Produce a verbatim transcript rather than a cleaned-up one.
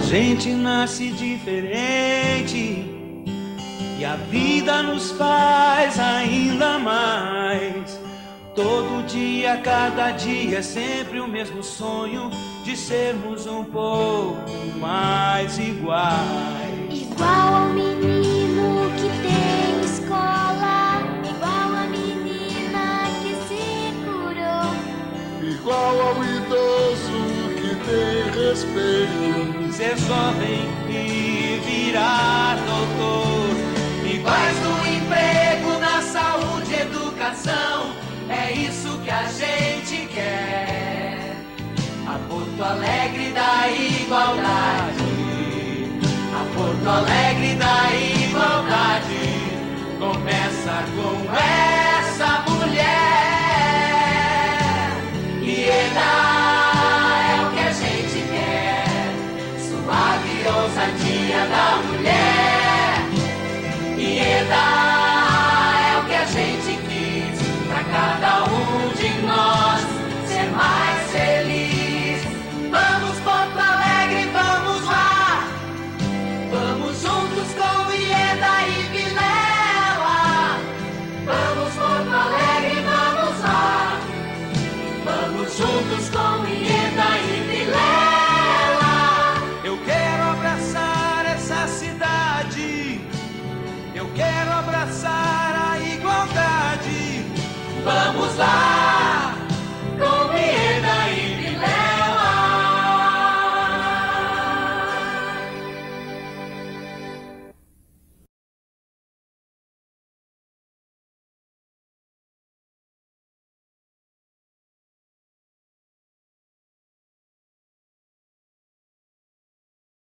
gente nasce diferente e a vida nos faz ainda mais. Todo dia, cada dia é sempre o mesmo sonho de sermos um pouco mais iguais. Igual ao menino que tem escola, igual à menina que se curou, igual ao idoso que tem respeito. Ser jovem e virar doutor, iguais no emprego, na saúde, educação. É isso que a gente quer. A Porto Alegre da igualdade, a Porto Alegre da igualdade começa com essa mulher. Ieda é o que a gente quer, suave ousadia da mulher. Ieda é o que a gente quis, pra cada um de nós ser mais feliz. Vamos Porto Alegre, vamos lá, vamos juntos com Ieda e Vilela. Vamos Porto Alegre, vamos lá, vamos juntos com Ieda e Vilela. Eu quero abraçar essa cidade, eu quero abraçar